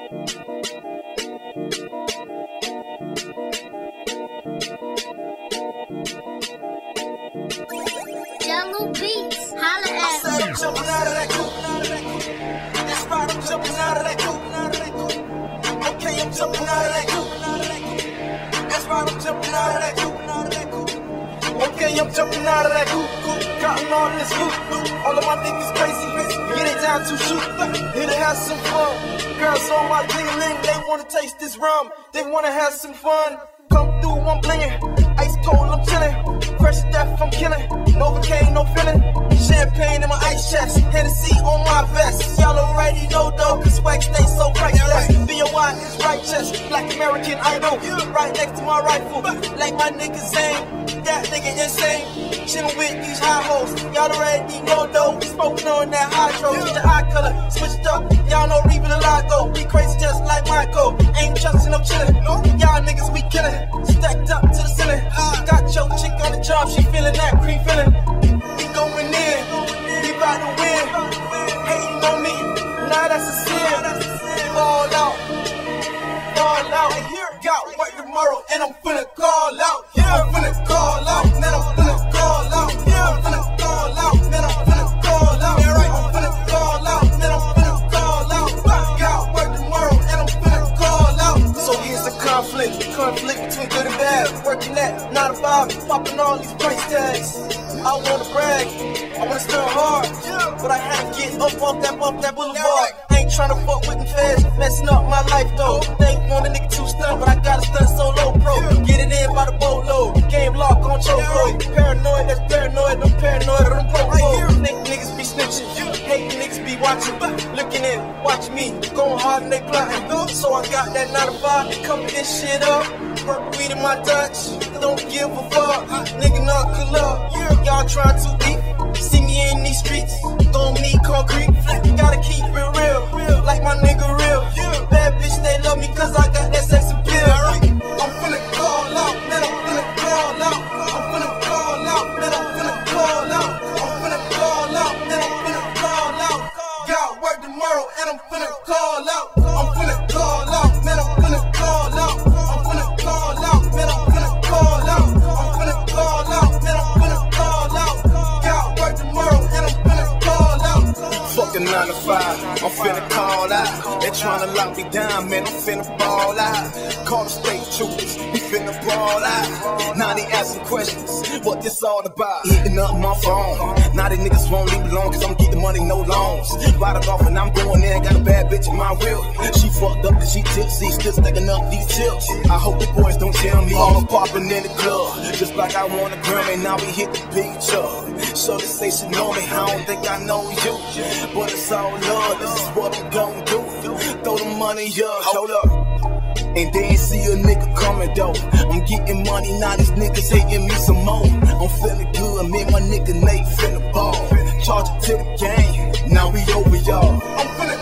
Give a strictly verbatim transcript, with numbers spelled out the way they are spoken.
Jungle Beats, holla I at said I'm jumping out of that coupe. That's right, I'm jumping out of that coupe. Okay, I'm jumping out of that coupe. That's right, I'm jumping out of that coupe. Okay, I'm jumping out of that coupe. Counting all this loot. All of my niggas crazy. Yeah, they down to shoot. Here to have some fun. Girls on my ding-a-ling, they wanna taste this rum. They wanna have some fun. Come through, I'm blingin'. Ice cold, I'm chillin'. Fresh death, I'm killin'. Novocaine, no feeling. Champagne in my ice chest. Hennessy on my vest. Y'all already know though, cause swag stays so priceless. B O I is righteous. Black American idol. Right next to my rifle. Like my niggas aim. That nigga insane. Chillin' with these high hoes. Y'all already know though. We smoking on that hydro. Change the eye color. Switched up. Y'all know Reaper the Lago. We crazy just like Michael. Ain't trusting, I'm chillin'. Y'all niggas, we killin'. Stacked up to the ceiling. Got your chick on the job. She feelin' that cream feelin'. We going in. We bout to win. Hating on me. Nah, that's a sin. Fall out. Fall out. Got work tomorrow and I'm finna call out. I'm finna call out. Man, I'm finna call out. I'm finna call out. Man, I'm finna call out. I'm finna call out. Man, I'm finna call out. Got work tomorrow and I'm finna call out. So here's the conflict. Conflict between good and bad. Working at nine to five. Popping all these price tags. I wanna brag. I wanna still hard. But I had to get up off that, off that boulevard. Ain't tryna fuck with them feds. Messing up my life though. They want a nigga too stunned, but I gotta stunt solo pro. Get it in by the boatload. Game lock on chokehold. Paranoid, that's paranoid. I'm paranoid of them pro. Think niggas be snitching. Hate niggas be watching. Looking in, watching me. Going hard and they plotting. So I got that nine to five to cover this shit up. Work weed in my Dutch. Don't give a fuck. Nigga knuckle up. Y'all trying too deep. See me in these streets. Gon' need concrete. Gotta keep it real. Like my nigga real. Bad bitch, they love me cause I got that sex appeal. I'm finna call out. Man, I'm finna call out. I'm finna call out. Man, I'm finna call out. I'm finna call out. Man, I'm finna call out. Got work tomorrow and I'm finna call out. I'm finna call out. Man, I'm finna call out. I'm finna call out. Man, I'm finna call out. I'm finna call out. Man, I'm finna call out. Got work tomorrow and I'm finna call out. Fucking nine to five, I'm finna call out. They tryna lock me down, man, I'm finna ball out. Call the state troopers, we finna brawl out. Now they asking questions, what this all about? Hitting up my phone, now they niggas won't leave me alone cause I'm getting money, no loans. Ride it off and I'm going in, got a bad bitch in my wheel. She fucked up and she tipsy, still stacking up these tips. I hope the boys don't tell me all I'm popping in the club. Just like I won a Grammy, now we hit the picture. So they say she know me, I don't think I know you. But it's all love, this is what I'm gon' do. Throw the money up, hold up. And they ain't see a nigga coming though. I'm getting money, now these niggas hating me some more. I'm feeling good, me and my nigga Nate finna ball. Charge it to the game, now we over y'all. I'm finna